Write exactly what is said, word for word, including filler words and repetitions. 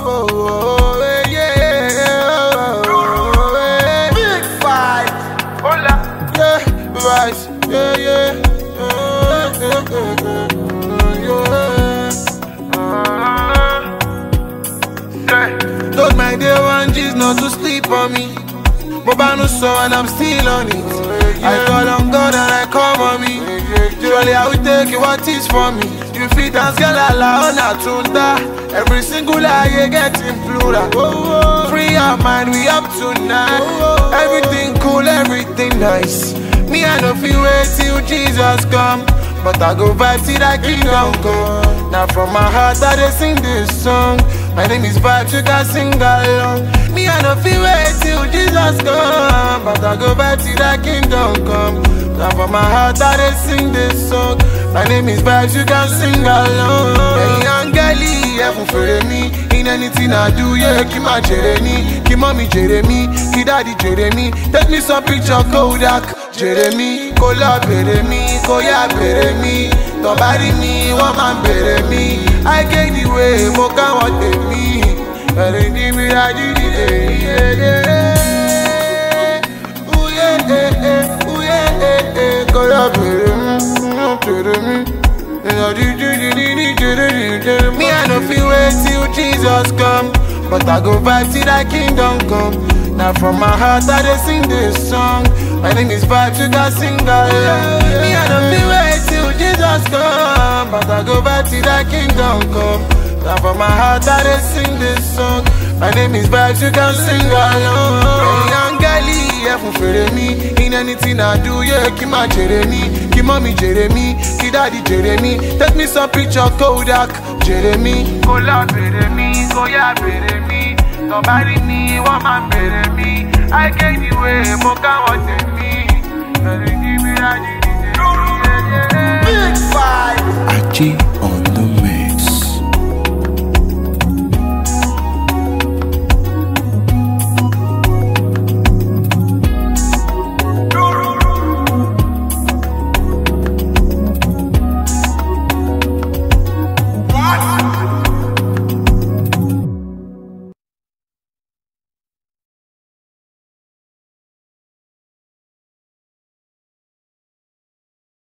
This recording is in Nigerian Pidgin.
oh, oh, oh, yeah, oh, oh, yeah. Big fight, hola, yeah, vice, yeah, yeah, oh, yeah, yeah, yeah. Told my day one G's not to sleep on me. Boba no so and I'm still on it. I call on God and I come on me. Surely I will take you what is for me. You fit and girl ala on a tunda. Every single lie get in plural. Free our mind, we up tonight. Everything cool, everything nice. Me I no feel wait till Jesus come, but I go vibe till that kingdom come. Now from my heart I dey sing this song. My name is Vibes, you can sing along. Me I no feel wait till Jesus come, but I go vibe till that kingdom come. Now from my heart I dey sing this song. My name is Vibes, you can sing along. Hey Angeli, heaven for me. In anything I do, yeah, keep my Jeremy, keep mommy Jeremy, keep daddy Jeremy. Take me some picture Kodak, Jeremy, collab Jeremy, Koya Jeremy. Nobody me, one man better me. I get the way, Moka want me. But they give me that ooh yeah, eh, eh, ooh yeah, eh, eh. Collab Jeremy. Me I no feel wait till Jesus come, but I go vibe till that kingdom come. Now from my heart I dey sing this song. My name is Vibes, you can sing along. Me I no feel wait till Jesus come, but I go vibe till that kingdom come. Now from my heart I dey sing this song. My name is Vibes, you can sing along. Hey Angeli, heaven for me. In anything I do, yeah, keep my Jeremy, keep mommy Jeremy, keep daddy Jeremy. Take me some picture Kodak, Jeremy. Collab Jeremy, Koya Jeremy. Nobody me, one man better me. I get the way, Moka want me. Big fight. Achi.